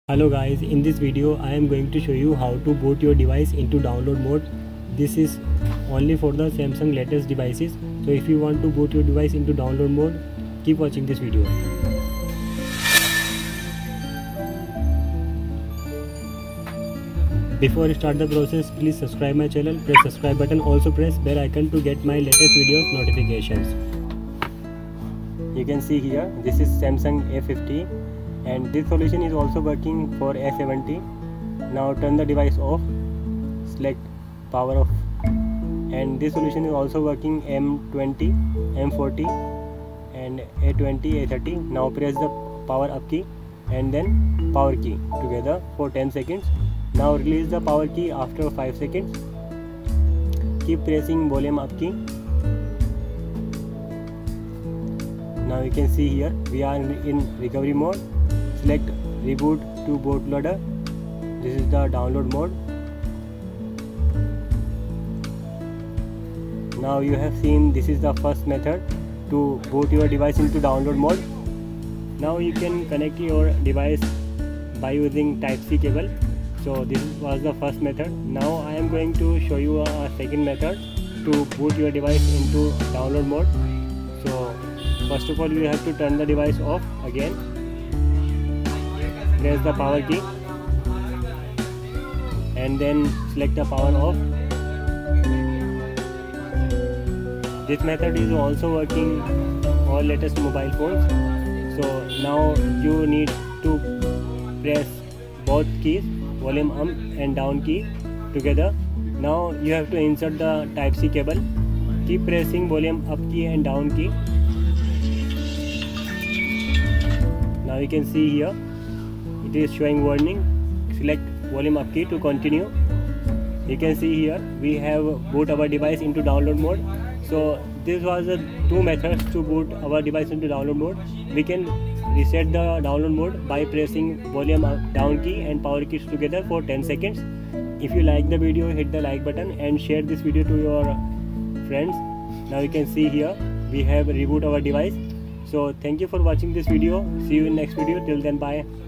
Hello guys, in this video I am going to show you how to boot your device into download mode. This is only for the Samsung latest devices. So if you want to boot your device into download mode, keep watching this video. Before I start the process, please subscribe my channel, press subscribe button, also press bell icon to get my latest videos notifications. You can see here, this is Samsung A50 and this solution is also working for A70. Now turn the device off, select power off, and this solution is also working M20, M40 and A20, A30. Now press the power up key and then power key together for 10 seconds. Now release the power key after 5 seconds. Keep pressing volume up key. Now you can see here we are in recovery mode. Select reboot to bootloader. This is the download mode. Now you have seen this is the first method to boot your device into download mode. Now you can connect your device by using Type-C cable. So this was the first method. Now I am going to show you a second method to boot your device into download mode. So first of all, you have to turn the device off again. Press the power key and then select the power off. This method is also working on all latest mobile phones. So now you need to press both keys, volume up and down key together. Now you have to insert the Type-C cable. Keep pressing volume up key and down key. Now you can see here it is showing warning. Select volume up key to continue. You can see here we have boot our device into download mode. So this was the two methods to boot our device into download mode. We can reset the download mode by pressing volume up down key and power keys together for 10 seconds. If you like the video, hit the like button and share this video to your friends. Now you can see here we have reboot our device. So thank you for watching this video. See you in next video. Till then, bye.